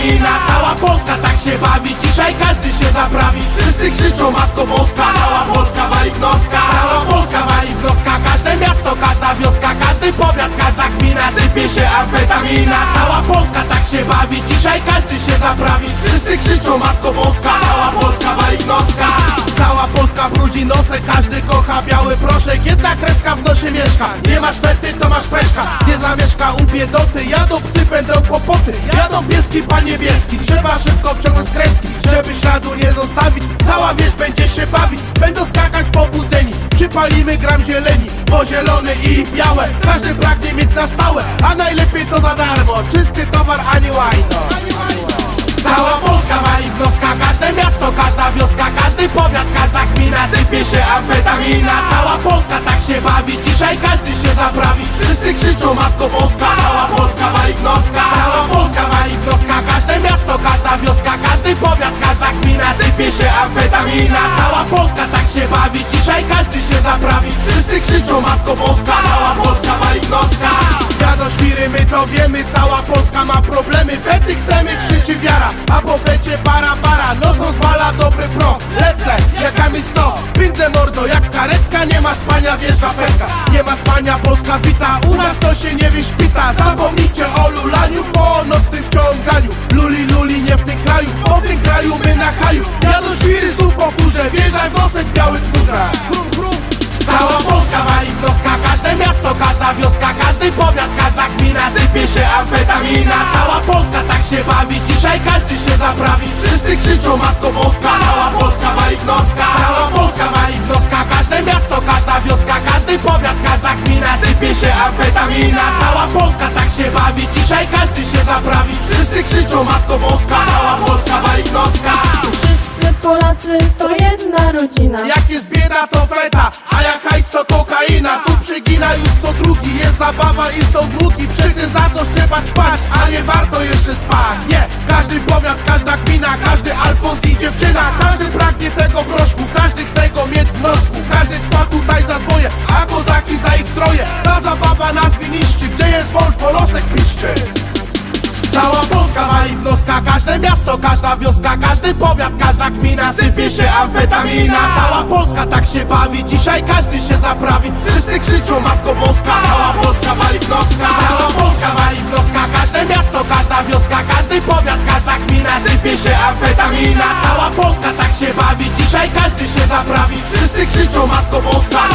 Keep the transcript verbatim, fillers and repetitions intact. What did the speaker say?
amfetamina. Cała Polska tak się bawi, dzisiaj każdy się zaprawi. Wszyscy krzyczą Matko Boska, cała Polska wali w noska. Cała Polska wali w noska, każde miasto, każda wioska, każdy powiat, każda gmina, sypie się amfetamina. Cała Polska tak się bawi, dzisiaj każdy się zaprawi. Wszyscy krzyczą Matko Boska, cała Polska wali w noska. Cała Polska brudzi nosek, każdy kocha biały proszek. Jedna kreska w nosie mieszka, nie masz fety to masz peszka. Nie zamieszka u biedoty, jadą psy, będą kłopoty. Jadą pieski pan niebieski, trzeba szybko wciągnąć kreski, żeby śladu nie zostawić. Cała wieś będzie się bawić, będą skakać pobudzeni. Przypalimy gram zieleni, bo zielone i białe każdy pragnie mieć na stałe, a najlepiej to za darmo. Czysty towar, a nie łajno. Cała Polska wali w noska, każde miasto, każda wioska, każdy powiat, każda gmina, sypie się amfetamina. Cała Polska tak się bawi, dzisiaj każdy się zaprawi. Wszyscy krzyczą Matko Boska, cała Polska wali w noska. Cała Polska wali w noska, każde miasto, każda wioska, każdy powiat, każda gmina, sypie się amfetamina. Cała Polska tak się bawi, dzisiaj każdy się zaprawi. Wszyscy krzyczą Matko Boska, cała Polska wali w noska. Jadą świry, my to wiemy, cała Polska ma problemy. Fety chcemy, krzyczy wiara, a po fecie para para. Nocą zwala dobry prąd, lecę jak Kamil sto. Pędzę mordo jak karetka, nie ma spania, wjeżdża pęka. Nie ma spania, Polska wita, u nas to się nie wyśpita. Zapomnijcie o lulaniu, po nocnym wciąganiu. Luli, luli, nie w tym kraju, bo w tym kraju my na haju. Jadą świry, znów po górze, wjeżdżaj w nosek białych chmurach. Cała Polska wali w noska, każde miasto, każda wioska, każdy powiat, każda gmina, sypie się amfetamina. Cała Polska tak się bawi, dzisiaj każdy się zaprawi. Wszyscy krzyczą Matko Boska, cała Polska wali w noska. Cała Polska wali w noska, każde miasto, każda wioska, każdy powiat, każda gmina, sypie się amfetamina. Cała Polska tak się bawi, dzisiaj każdy się zaprawi. Wszyscy krzyczą Matko Boska, cała Polska wali w noska. Wszyscy Polacy to jedna rodzina. Jak jest bieda to feta, a jak hajs to kokaina. Tu przegina już co drugi, jest zabawa i są długi. Przecież za coś trzeba ćpać, a nie warto jeszcze spać. Nie, każdy powiat, każda gmina, każdy Alfons i dziewczyna. Każdy pragnie tego proszku, każdy chce go mieć w nosku. Każdy ćpa tutaj za dwoje, a kozaki za ich troje. Ta zabawa nas wyniszczy, gdzie jest wąż, polosek piszczy. Cała Polska wali w noska, każde miasto, każda wioska, każdy powiat, każda gmina, sypie się amfetamina. Cała Polska tak się bawi, dzisiaj każdy się zaprawi. Wszyscy krzyczą Matko Boska, cała Polska wali w noska. Cała Polska wali w noska, każde miasto, każda wioska, każdy powiat, każda gmina, sypie się amfetamina. Cała Polska tak się bawi, dzisiaj każdy się zaprawi. Wszyscy krzyczą Matko Boska,